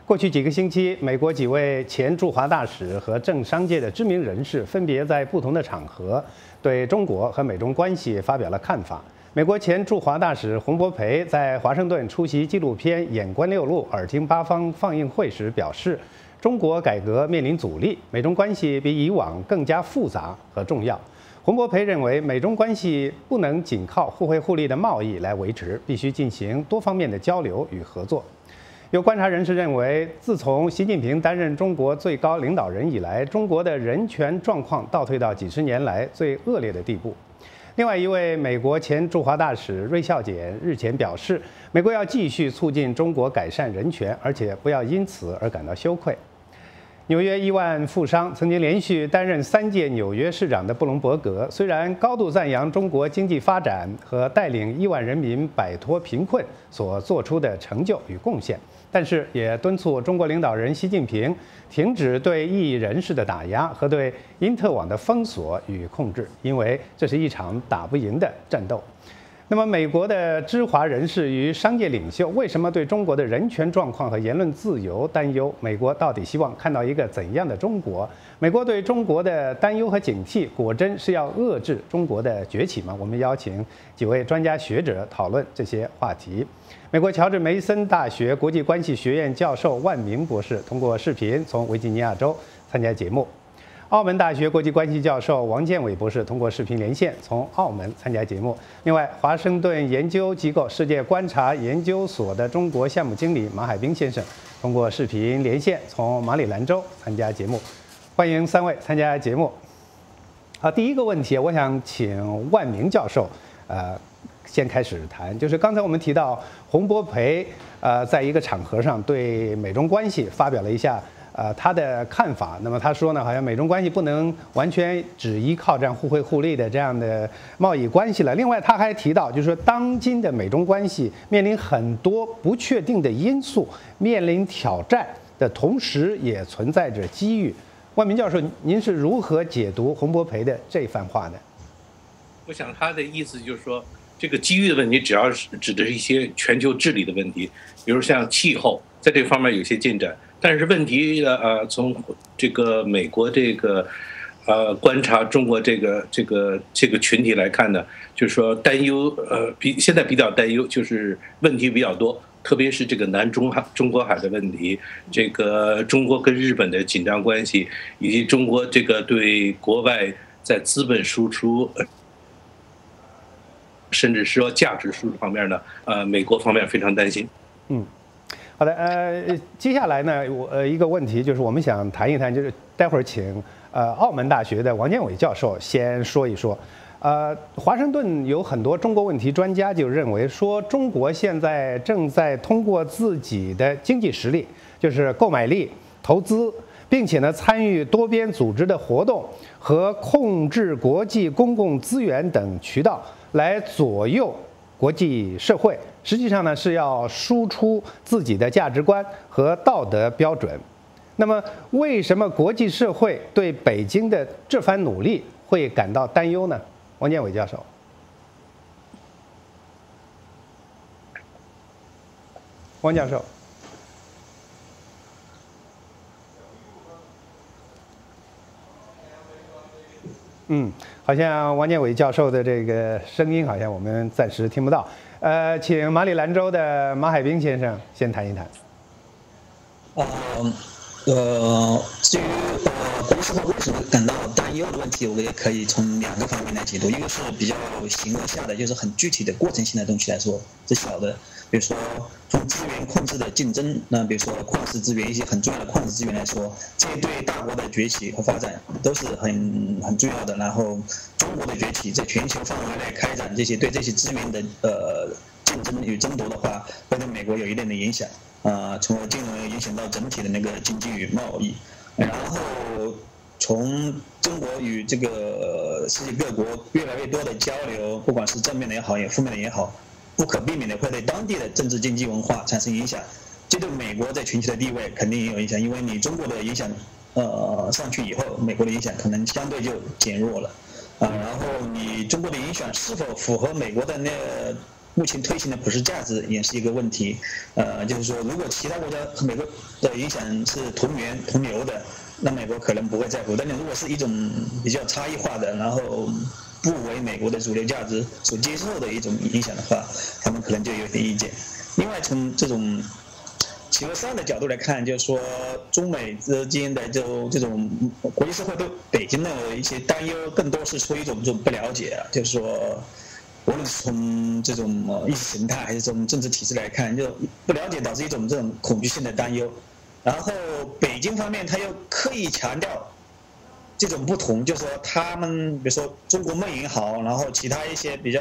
过去几个星期，美国几位前驻华大使和政商界的知名人士分别在不同的场合对中国和美中关系发表了看法。美国前驻华大使洪博培在华盛顿出席纪录片《眼观六路，耳听八方》放映会时表示，中国改革面临阻力，美中关系比以往更加复杂和重要。洪博培认为，美中关系不能仅靠互惠互利的贸易来维持，必须进行多方面的交流与合作。有观察人士认为，自从习近平担任中国最高领导人以来，中国的人权状况倒退到几十年来最恶劣的地步。另外一位美国前驻华大使芮孝俭日前表示，美国要继续促进中国改善人权，而且不要因此而感到羞愧。纽约亿万富商、曾经连续担任3届纽约市长的布隆伯格，虽然高度赞扬中国经济发展和带领亿万人民摆脱贫困所做出的成就与贡献，但是也敦促中国领导人习近平停止对异议人士的打压和对因特网的封锁与控制，因为这是一场打不赢的战斗。那么，美国的知华人士与商界领袖为什么对中国的人权状况和言论自由担忧？美国到底希望看到一个怎样的中国？美国对中国的担忧和警惕，果真是要遏制中国的崛起吗？我们邀请几位专家学者讨论这些话题。美国乔治梅森大学国际关系学院教授万明博士通过视频从维吉尼亚州参加节目。澳门大学国际关系教授王建伟博士通过视频连线从澳门参加节目。另外，华盛顿研究机构世界观察研究所的中国项目经理马海兵先生通过视频连线从马里兰州参加节目。欢迎3位参加节目。好，第一个问题，我想请万明教授，先开始谈，就是刚才我们提到洪博培，在一个场合上对美中关系发表了一下。他的看法，那么他说呢，好像美中关系不能完全只依靠这样互惠互利的这样的贸易关系了。另外，他还提到，就是说当今的美中关系面临很多不确定的因素，面临挑战的同时，也存在着机遇。万明教授，您是如何解读洪博培的这番话呢？ 我想他的意思就是说，这个机遇的问题，只要是指的是一些全球治理的问题，比如像气候，在这方面有些进展。但是问题从这个美国这个观察中国这个群体来看呢，就是说担忧现在比较担忧，就是问题比较多，特别是这个南中国海的问题，这个中国跟日本的紧张关系，以及中国这个对国外在资本输出，甚至是说价值输出方面呢，美国方面非常担心。 好的，接下来呢，一个问题就是我们想谈一谈，就是待会儿请澳门大学的王建伟教授先说一说。华盛顿有很多中国问题专家就认为说，中国现在正在通过自己的经济实力，就是购买力、投资，并且呢参与多边组织的活动和控制国际公共资源等渠道来左右国际社会，实际上呢是要输出自己的价值观和道德标准。那么，为什么国际社会对北京的这番努力会感到担忧呢？王建伟教授。王教授。好像王建伟教授的这个声音，好像我们暂时听不到。请马里兰州的马海兵先生先谈一谈。 至于国际社会为什么感到担忧的问题，我也可以从2个方面来解读。一个是比较形而下的，就是很具体的过程性的东西来说，是小的，比如说从资源控制的竞争，那比如说矿石资源，一些很重要的矿石资源来说，这对大国的崛起和发展都是很重要的。然后中国的崛起，在全球范围来开展这些对这些资源的竞争与争夺的话，会对美国有一定的影响。从而进而影响到整体的那个经济与贸易，然后从中国与这个世界各国越来越多的交流，不管是正面的也好，也负面的也好，不可避免的会对当地的政治经济文化产生影响。这对美国在全球的地位肯定也有影响，因为你中国的影响上去以后，美国的影响可能相对就减弱了。然后你中国的影响是否符合美国的那目前推行的普世价值也是一个问题。就是说，如果其他国家和美国的影响是同源同流的，那美国可能不会在乎。但如果是一种比较差异化的，然后不为美国的主流价值所接受的一种影响的话，他们可能就有点意见。另外，从这种企鹅山的角度来看，就是说中美之间的这种国际社会对北京的一些担忧，更多是出于一种不了解啊，就是说，无论是从这种意识形态还是从政治体制来看，就不了解导致一种这种恐惧性的担忧。然后北京方面他又刻意强调这种不同，就是说他们比如说中国梦也好，然后其他一些比较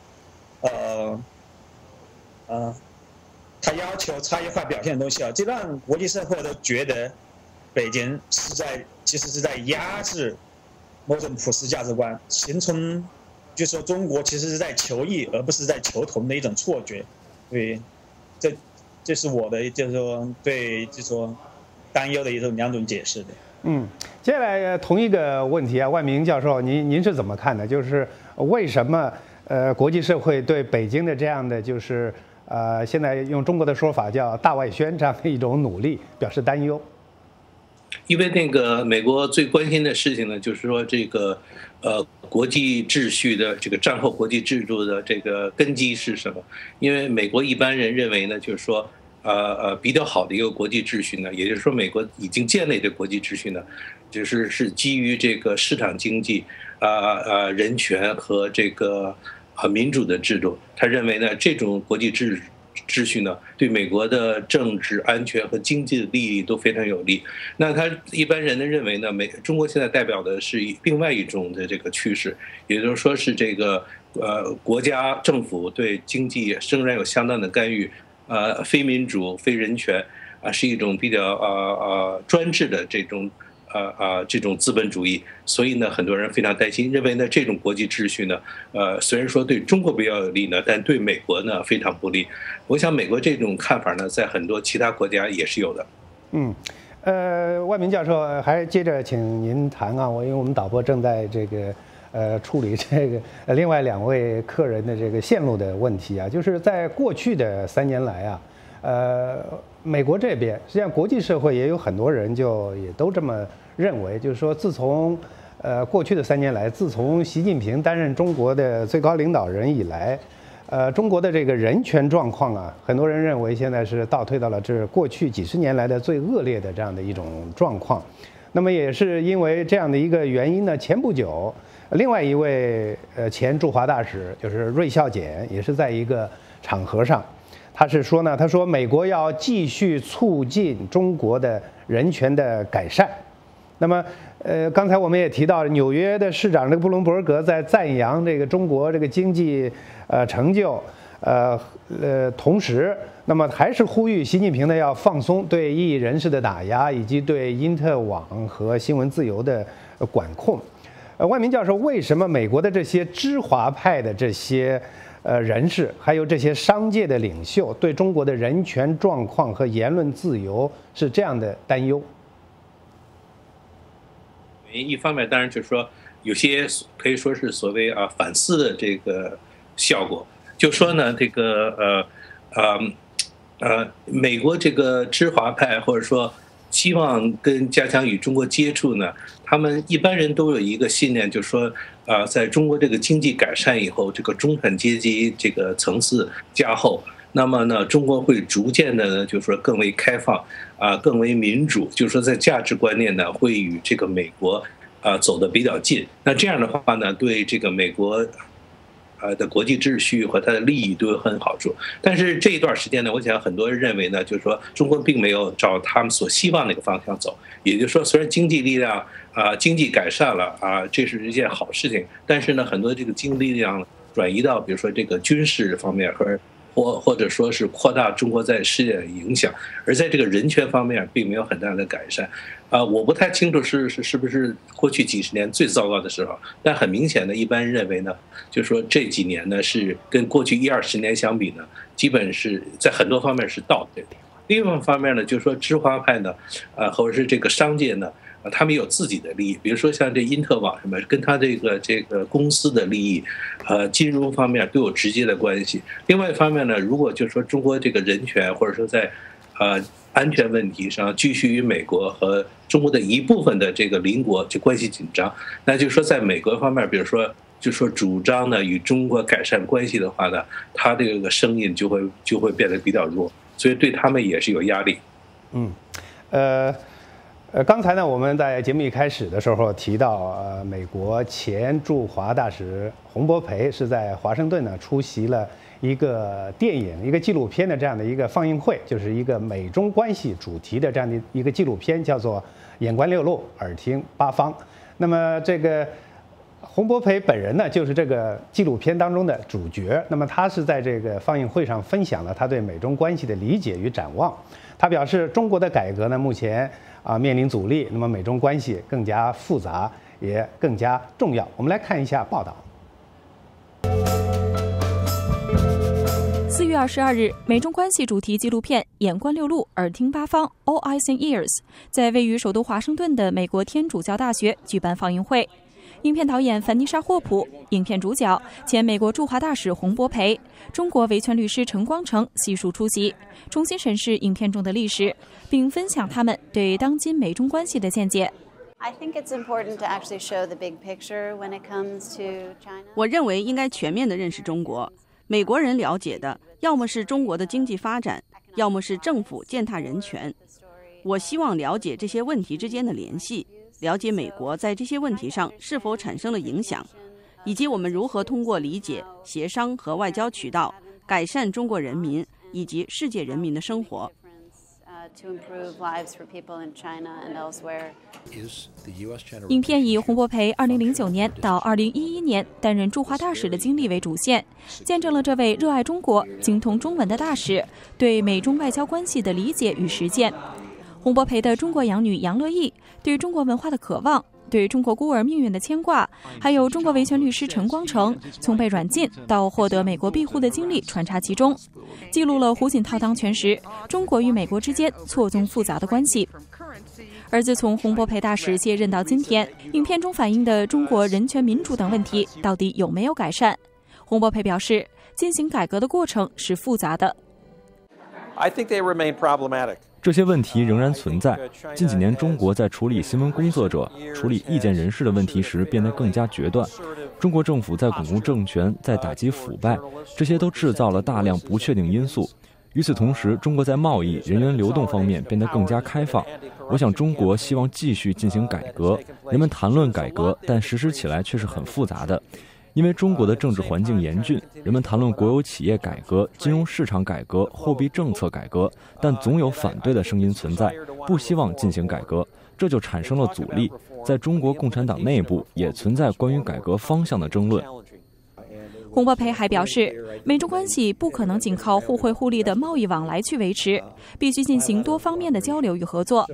他要求差异化表现的东西啊，就让国际社会都觉得北京其实是在压制某种普世价值观，形成就是说中国其实是在求异而不是在求同的一种错觉。对，这是我的就是说对就是说担忧的两种解释的。 接下来同一个问题啊，万明教授，您是怎么看的？就是为什么国际社会对北京的这样的就是现在用中国的说法叫大外宣这样的一种努力表示担忧？ 因为那个美国最关心的事情呢，就是说这个国际秩序的这个战后国际制度的这个根基是什么？因为美国一般人认为呢，就是说比较好的一个国际秩序呢，也就是说美国已经建立的国际秩序呢，是基于这个市场经济人权和这个民主的制度。他认为呢，这种国际秩序呢，对美国的政治安全和经济的利益都非常有利。那他一般人呢认为呢，中国现在代表的是另外一种的这个趋势，也就是说是这个国家政府对经济仍然有相当的干预，非民主、非人权是一种比较专制的这种资本主义。所以呢，很多人非常担心，认为呢这种国际秩序呢，虽然说对中国比较有利呢，但对美国呢非常不利。我想美国这种看法呢，在很多其他国家也是有的。 万明教授，还是接着请您谈啊，因为我们导播正在这个处理这个另外2位客人的这个线路的问题啊，就是在过去的3年来啊，美国这边实际上国际社会也有很多人也都这么认为，就是说自从过去的3年来，自从习近平担任中国的最高领导人以来，中国的这个人权状况啊，很多人认为现在是倒退到了这过去几十年来的最恶劣的这样的一种状况。那么也是因为这样的一个原因呢，前不久，另外一位前驻华大使就是瑞孝俭，也是在一个场合上，他说美国要继续促进中国的人权的改善。那么刚才我们也提到，纽约的市长这个布隆伯格在赞扬这个中国这个经济成就，同时，那么还是呼吁习近平呢要放松对异议人士的打压，以及对因特网和新闻自由的管控。万明教授，为什么美国的这些知华派的这些人士，还有这些商界的领袖，对中国的人权状况和言论自由是这样的担忧？ 一方面当然就是说有些可以说是所谓反思的这个效果，就说呢这个美国这个知华派或者说希望加强与中国接触呢，他们一般人都有一个信念，就是说在中国这个经济改善以后，这个中产阶级这个层次加厚，那么呢，中国会逐渐的呢，就是说更为开放更为民主，就是说在价值观念呢，会与这个美国走得比较近。那这样的话呢，对这个美国的国际秩序和它的利益都有很好处。但是这一段时间呢，我想很多人认为呢，就是说中国并没有照他们所希望那个方向走。也就是说，虽然经济力量经济改善了这是一件好事情，但是呢，很多这个经济力量转移到比如说这个军事方面或者说是扩大中国在世界的影响，而在这个人权方面并没有很大的改善。我不太清楚是不是过去几十年最糟糕的时候，但很明显的，一般认为呢，就是说这几年呢是跟过去10-20年相比呢，基本是在很多方面是倒退的。另一方面呢，就是说知华派呢，或者是这个商界呢， 他们有自己的利益，比如说像这因特网什么，跟他这个公司的利益，金融方面都有直接的关系。另外一方面呢，如果就是说中国这个人权或者说在安全问题上继续与美国和中国的一部分的这个邻国就关系紧张，那就是说在美国方面，比如说就说主张呢与中国改善关系的话呢，他这个声音就会变得比较弱，所以对他们也是有压力。 刚才呢，我们在节目一开始的时候提到，美国前驻华大使洪博培是在华盛顿呢出席了一个电影、一个纪录片的这样的一个放映会，就是一个美中关系主题的这样的一个纪录片，叫做《眼观六路，耳听八方》。那么这个洪博培本人呢，就是这个纪录片当中的主角。那么他是在这个放映会上分享了他对美中关系的理解与展望。他表示，中国的改革呢，目前面临阻力，那么美中关系更加复杂，也更加重要。我们来看一下报道。 4月22日，美中关系主题纪录片《眼观六路，耳听八方》（All Eyes and Ears） 在位于首都华盛顿的美国天主教大学举办放映会。影片导演凡妮莎·霍普，影片主角前美国驻华大使洪博培，中国维权律师陈光诚悉数出席，重新审视影片中的历史，并分享他们对当今美中关系的见解。 我认为应该全面地认识中国。美国人了解的，要么是中国的经济发展，要么是政府践踏人权。我希望了解这些问题之间的联系，了解美国在这些问题上是否产生了影响，以及我们如何通过理解、协商和外交渠道改善中国人民以及世界人民的生活。 影片以洪博培2009年到2011年担任驻华大使的经历为主线，见证了这位热爱中国、精通中文的大使对美中外交关系的理解与实践。洪博培的中国养女杨乐意对中国文化的渴望，对中国孤儿命运的牵挂，还有中国维权律师陈光诚从被软禁到获得美国庇护的经历穿插其中，记录了胡锦涛当权时中国与美国之间错综复杂的关系。而自从洪博培大使卸任到今天，影片中反映的中国人权民主等问题到底有没有改善？洪博培表示，进行改革的过程是复杂的。 这些问题仍然存在。近几年，中国在处理新闻工作者、处理意见人士的问题时变得更加决断。中国政府在巩固政权，在打击腐败，这些都制造了大量不确定因素。与此同时，中国在贸易、人员流动方面变得更加开放。我想，中国希望继续进行改革。人们谈论改革，但实施起来却是很复杂的。因为中国的政治环境严峻，人们谈论国有企业改革、金融市场改革、货币政策改革，但总有反对的声音存在，不希望进行改革，这就产生了阻力。在中国共产党内部也存在关于改革方向的争论。 洪博培还表示，美中关系不可能仅靠互惠互利的贸易往来去维持，必须进行多方面的交流与合作。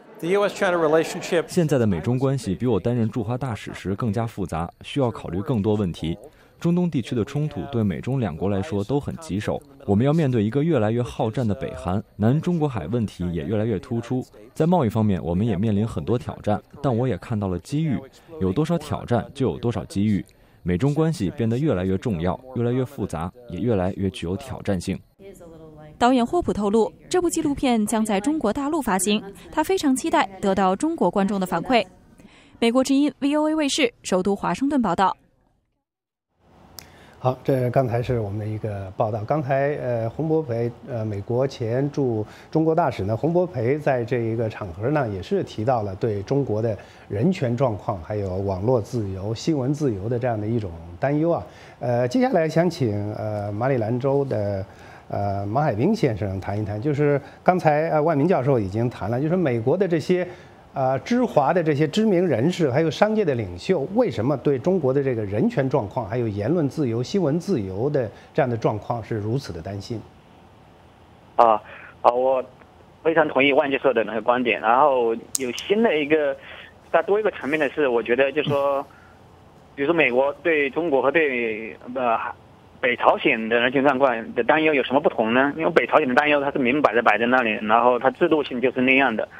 现在的美中关系比我担任驻华大使时更加复杂，需要考虑更多问题。中东地区的冲突对美中两国来说都很棘手，我们要面对一个越来越好战的北韩，南中国海问题也越来越突出。在贸易方面，我们也面临很多挑战，但我也看到了机遇，有多少挑战就有多少机遇。美中关系变得越来越重要，越来越复杂，也越来越具有挑战性。 导演霍普透露，这部纪录片将在中国大陆发行，他非常期待得到中国观众的反馈。美国之音 VOA 卫视首都华盛顿报道。 好，这刚才是我们的一个报道。刚才洪博培美国前驻中国大使呢，洪博培在这一个场合呢，也是提到了对中国的人权状况，还有网络自由、新闻自由的这样的一种担忧啊。接下来想请马里兰州的马海兵先生谈一谈，就是刚才万明教授已经谈了，就是美国的这些知华的这些知名人士，还有商界的领袖，为什么对中国的这个人权状况，还有言论自由、新闻自由的这样的状况是如此的担心？ 我非常同意万教授的那个观点。然后有新的一个再多一个层面的是，我觉得就是说，比如说美国对中国和对北朝鲜的人权状况的担忧有什么不同呢？因为北朝鲜的担忧它是明摆着摆在那里，然后它制度性就是那样的。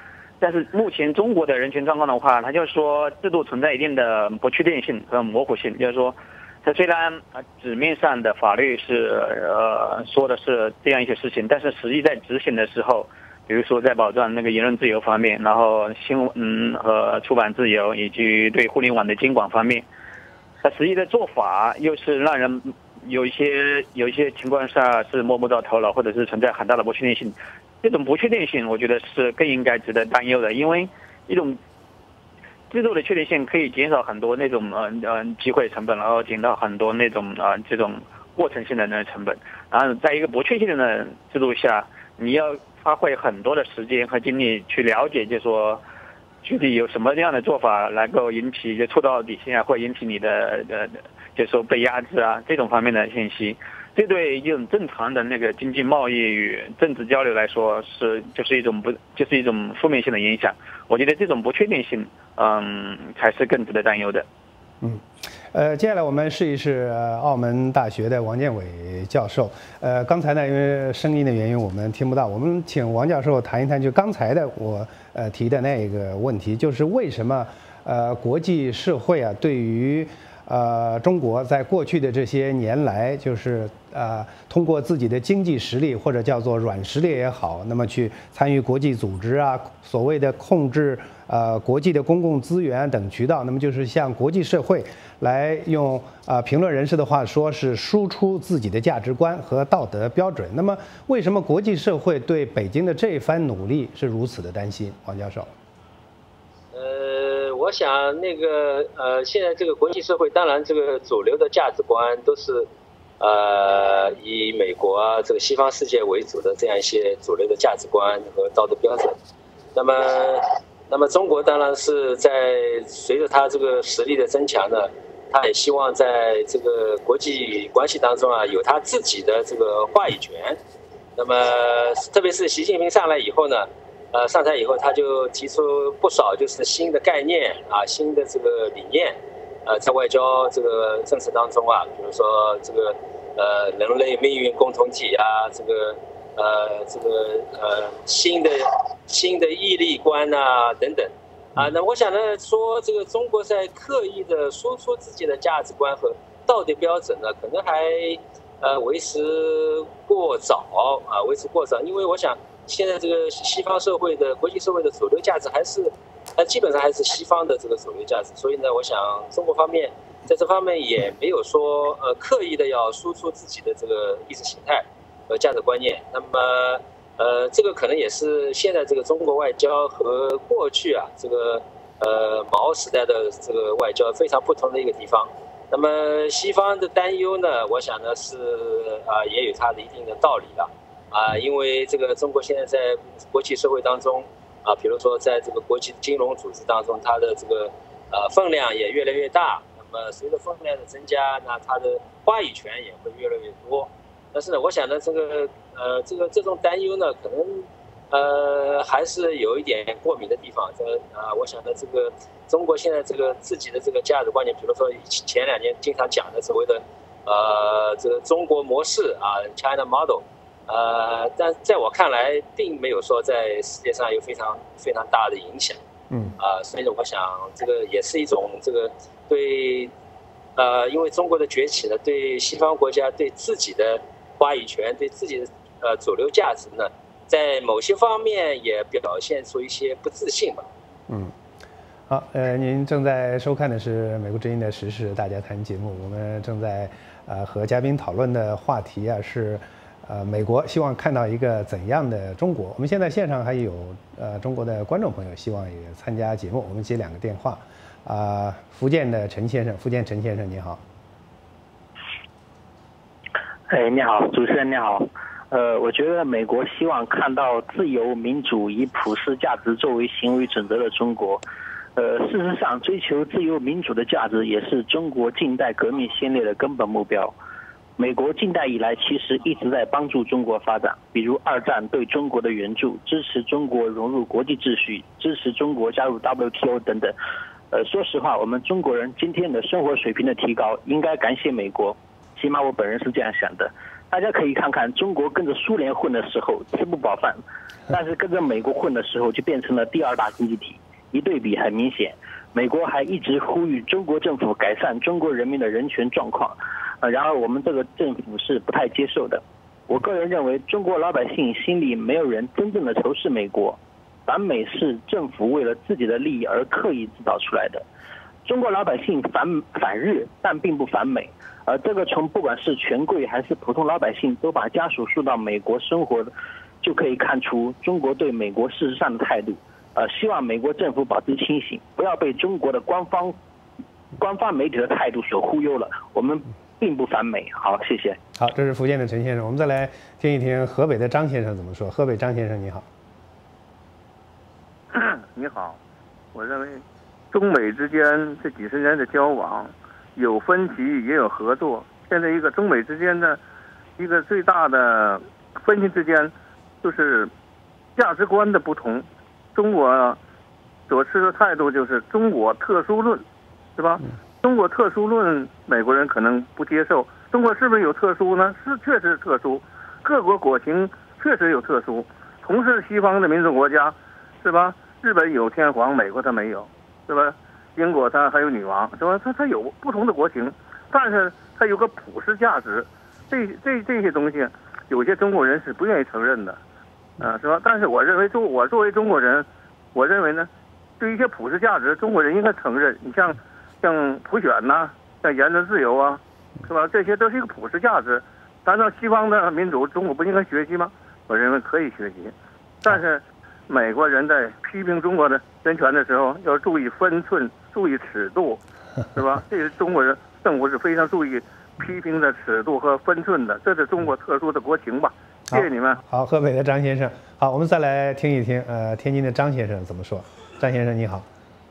但是目前中国的人权状况的话，它就是说制度存在一定的不确定性和模糊性，就是说，它虽然纸面上的法律是说的是这样一些事情，但是实际在执行的时候，比如说在保障那个言论自由方面，然后新闻和出版自由以及对互联网的监管方面，它实际的做法又是让人有一些情况下是摸不到头脑，或者是存在很大的不确定性。这种不确定性，我觉得是更应该值得担忧的，因为一种制度的确定性可以减少很多那种机会成本，然后减到很多那种这种过程性的那成本。然后在一个不确定的制度下，你要花费很多的时间和精力去了解，就是说具体有什么样的做法能够引起就触到底线啊，或引起你的就是说被压制啊这种方面的信息。这对一种正常的那个经济贸易与政治交流来说就是一种负面性的影响。我觉得这种不确定性，才是更值得担忧的。 接下来我们试一试澳门大学的王建伟教授。刚才呢，因为声音的原因我们听不到，我们请王教授谈一谈，就刚才的我提的那个问题，就是为什么国际社会啊对于中国在过去的这些年来，就是通过自己的经济实力或者叫做软实力也好，那么去参与国际组织啊，所谓的控制国际的公共资源等渠道，那么就是向国际社会来用评论人士的话说是输出自己的价值观和道德标准。那么为什么国际社会对北京的这一番努力是如此的担心？王教授。 我想现在这个国际社会，当然这个主流的价值观都是以美国啊这个西方世界为主的这样一些主流的价值观和道德标准。那么中国当然是在随着它这个实力的增强呢，他也希望在这个国际关系当中啊有他自己的这个话语权。那么特别是习近平上台以后，他就提出不少就是新的概念啊，新的这个理念，在外交这个政策当中啊，比如说这个人类命运共同体啊，新的义利观啊等等啊。那我想呢说，这个中国在刻意的输出自己的价值观和道德标准呢，可能还为时过早，因为我想。现在这个西方社会的国际社会的主流价值还是，基本上还是西方的这个主流价值，所以呢，我想中国方面在这方面也没有说刻意的要输出自己的这个意识形态和价值观念。那么这个可能也是现在这个中国外交和过去啊这个毛时代的这个外交非常不同的一个地方。那么西方的担忧呢，我想呢是也有它的一定的道理的。因为这个中国现在在国际社会当中比如说在这个国际金融组织当中，它的这个分量也越来越大。那么随着分量的增加，那它的话语权也会越来越多。但是呢，我想呢，这种担忧呢，可能还是有一点过敏的地方。我想呢，这个中国现在这个自己的这个价值观念，比如说前2年经常讲的所谓的这个中国模式China Model。但在我看来，并没有说在世界上有非常非常大的影响。所以呢，我想这个也是一种这个对，因为中国的崛起呢，对西方国家对自己的话语权、对自己的主流价值呢，在某些方面也表现出一些不自信吧。 好，您正在收看的是美国之音的时事大家谈节目，我们正在和嘉宾讨论的话题是。美国希望看到一个怎样的中国？我们现在线上还有中国的观众朋友希望也参加节目，我们接2个电话。福建的陈先生，你好。 你好，主持人你好。我觉得美国希望看到自由民主以普世价值作为行为准则的中国。事实上，追求自由民主的价值也是中国近代革命先烈的根本目标。美国近代以来其实一直在帮助中国发展，比如2战对中国的援助，支持中国融入国际秩序，支持中国加入 WTO 等等。说实话，我们中国人今天的生活水平的提高，应该感谢美国，起码我本人是这样想的。 大家可以看看，中国跟着苏联混的时候吃不饱饭，但是跟着美国混的时候就变成了第2大经济体。一对比很明显，美国还一直呼吁中国政府改善中国人民的人权状况，然而我们这个政府是不太接受的。我个人认为，中国老百姓心里没有人真正的仇视美国，反美是政府为了自己的利益而刻意制造出来的。中国老百姓反日，但并不反美。这个从不管是权贵还是普通老百姓都把家属送到美国生活的，就可以看出中国对美国事实上的态度。希望美国政府保持清醒，不要被中国的官方媒体的态度所忽悠了。我们并不反美。好，谢谢。 好，这是福建的陈先生，我们再来听一听河北的张先生怎么说。河北张先生，你好。 你好，我认为中美之间这几十年的交往，有分歧也有合作。现在一个中美之间的一个最大的分歧之间，就是价值观的不同。中国所持的态度就是中国特殊论，是吧？中国特殊论，美国人可能不接受。中国是不是有特殊呢？是，确实特殊。各国国情确实有特殊。同是西方的民主国家，是吧？日本有天皇，美国它没有，是吧？英国它还有女王，是吧？它有不同的国情，但是它有个普世价值。这些东西，有些中国人是不愿意承认的，是吧？但是我认为我作为中国人，我认为呢，对于一些普世价值，中国人应该承认。你像普选呐，像言论自由啊，是吧？这些都是一个普世价值。难道西方的民主中国不应该学习吗？我认为可以学习，但是美国人在批评中国的人权的时候，要注意分寸，注意尺度，是吧？这是中国人政府是非常注意批评的尺度和分寸的，这是中国特殊的国情吧。谢谢你们。 好，河北的张先生。好，我们再来听一听，天津的张先生怎么说。张先生你好。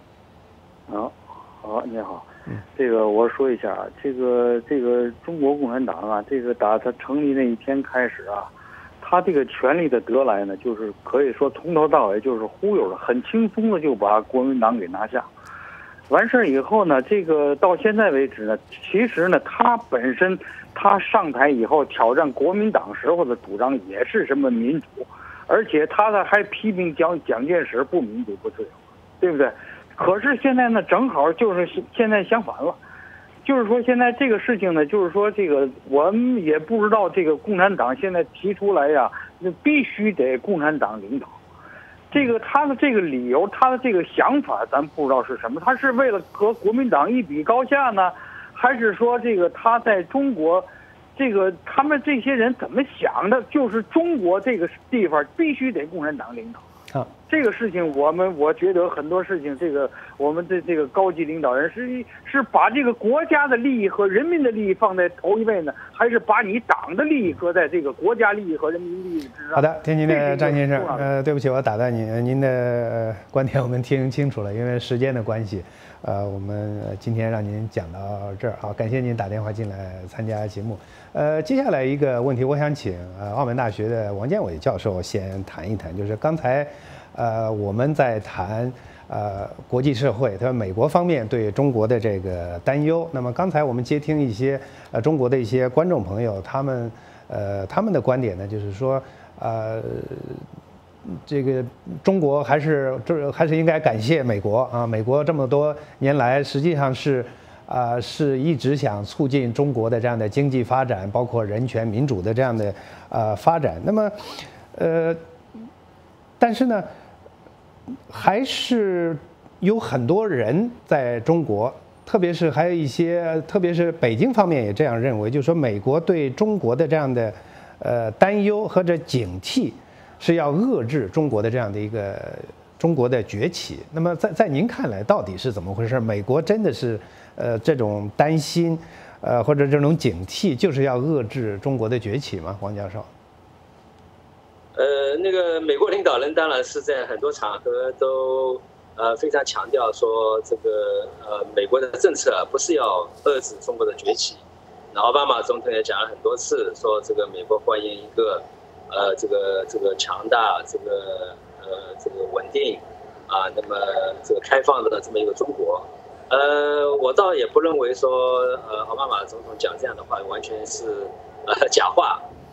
好，你好。这个我说一下，这个中国共产党啊，这个打它成立那一天开始啊，他这个权力的得来呢，就是可以说从头到尾就是忽悠了，很轻松的就把国民党给拿下。完事儿以后呢，这个到现在为止呢，其实呢，他本身他上台以后挑战国民党时候的主张也是什么民主，而且他呢还批评蒋介石不民主不自由，对不对？可是现在呢，正好就是现在相反了，就是说现在这个事情呢，就是说这个我们也不知道这个共产党现在提出来呀，那必须得共产党领导。这个他的这个理由，他的这个想法，咱不知道是什么。他是为了和国民党一比高下呢，还是说这个他在中国，这个他们这些人怎么想的？就是中国这个地方必须得共产党领导。这个事情我觉得很多事情，这个我们的这个高级领导人是把这个国家的利益和人民的利益放在头一位呢，还是把你党的利益搁在这个国家利益和人民利益之上？ 好的，天津的张先生，对不起，我打断您，您的观点我们听清楚了，因为时间的关系，我们今天让您讲到这儿，好，感谢您打电话进来参加节目。接下来一个问题，我想请澳门大学的王建伟教授先谈一谈，就是刚才我们在谈国际社会，他说美国方面对中国的这个担忧。那么刚才我们接听一些中国的一些观众朋友，他们的观点呢，就是说这个中国还是应该感谢美国啊，美国这么多年来实际上是一直想促进中国的这样的经济发展，包括人权民主的这样的发展。那么但是呢，还是有很多人在中国，特别是北京方面也这样认为，就是说美国对中国的这样的担忧或者警惕，是要遏制中国的这样的一个中国的崛起。那么在您看来，到底是怎么回事？美国真的是这种担心，或者这种警惕，就是要遏制中国的崛起吗？王教授？ 那个美国领导人当然是在很多场合都非常强调说，这个美国的政策不是要遏制中国的崛起。然后奥巴马总统也讲了很多次，说这个美国欢迎一个这个强大、这个稳定那么这个开放的这么一个中国。我倒也不认为说奥巴马总统讲这样的话完全是假话。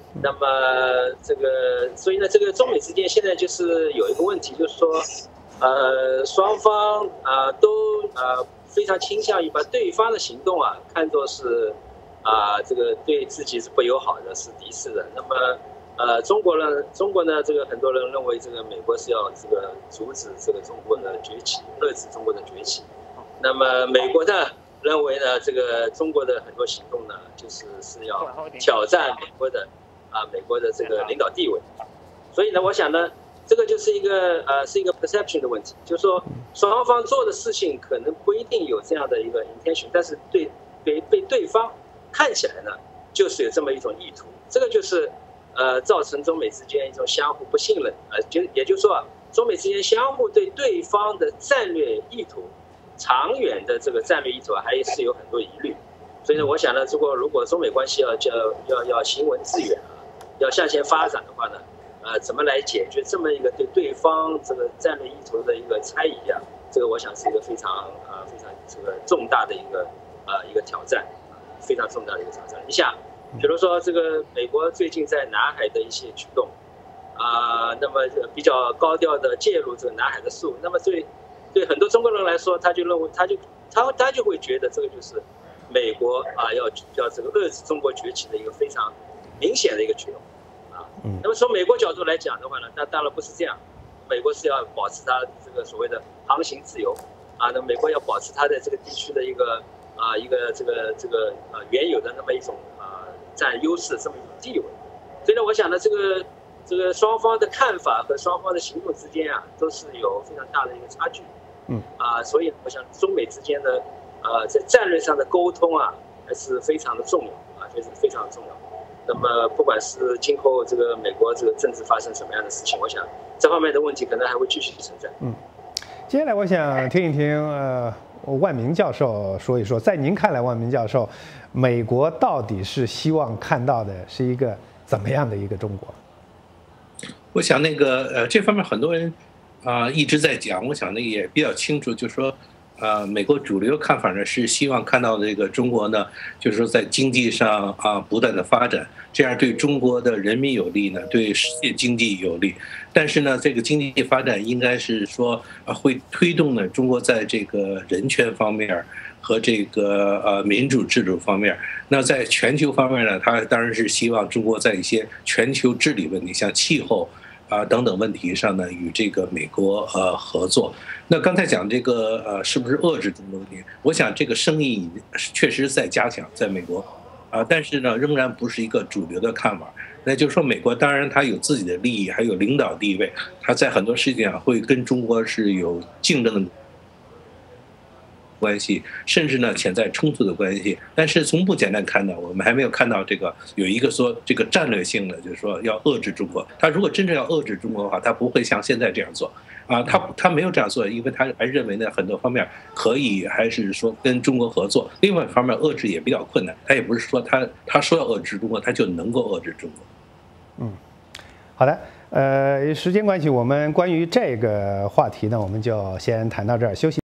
那么所以呢，这个中美之间现在就是有一个问题，就是说，双方都非常倾向于把对方的行动看作是这个对自己是不友好的，是敌视的。那么中国呢，这个很多人认为这个美国是要这个阻止这个中国的崛起，遏制中国的崛起。那么美国呢认为呢，这个中国的很多行动呢，是要挑战美国的这个领导地位。所以呢，我想呢，这个就是一个perception 的问题，就是说双方做的事情可能不一定有这样的一个 intention， 但是被对方看起来呢，就是有这么一种意图。这个就是造成中美之间一种相互不信任也就是说中美之间相互对对方的战略意图、长远的这个战略意图还是有很多疑虑。所以呢，我想呢，如果中美关系要行稳致远要向前发展的话呢，怎么来解决这么一个对方这个战略意图的一个猜疑这个我想是一个非常这个重大的一个挑战，非常重大的一个挑战。你想，比如说这个美国最近在南海的一些举动那么比较高调的介入这个南海的事务，那么对很多中国人来说，他就认为他就会觉得这个就是美国要这个遏制中国崛起的一个非常明显的一个举动那么从美国角度来讲的话呢，那当然不是这样，美国是要保持它这个所谓的航行自由那美国要保持它在这个地区的一个这个原有的那么一种占优势的这么一种地位。所以呢，我想呢，这个双方的看法和双方的行动之间都是有非常大的一个差距。所以我想中美之间的在战略上的沟通还是非常的重要非常重要。那么不管是今后这个美国这个政治发生什么样的事情，我想这方面的问题可能还会继续存在。 接下来我想听一听万明教授说一说，在您看来，万明教授，美国到底是希望看到的是一个怎么样的一个中国？ 我想这方面很多人一直在讲，我想也比较清楚，就是说美国主流看法呢是希望看到这个中国呢，就是说在经济上不断的发展，这样对中国的人民有利呢，对世界经济有利。但是呢，这个经济发展应该是说会推动呢中国在这个人权方面和这个民主制度方面。那在全球方面呢，他当然是希望中国在一些全球治理问题，像气候等等问题上呢，与这个美国合作。那刚才讲这个是不是遏制中国问题？我想这个生意确实在加强，在美国但是呢，仍然不是一个主流的看法。那就是说，美国当然它有自己的利益，还有领导地位，它在很多事情上会跟中国是有竞争的关系，甚至呢潜在冲突的关系。但是从目前来看呢，我们还没有看到这个有一个说这个战略性的，就是说要遏制中国。他如果真正要遏制中国的话，他不会像现在这样做他没有这样做，因为他还认为呢很多方面可以还是说跟中国合作。另外一方面，遏制也比较困难，他也不是说他说要遏制中国，他就能够遏制中国。 好的，时间关系，我们关于这个话题呢，我们就先谈到这儿，休息。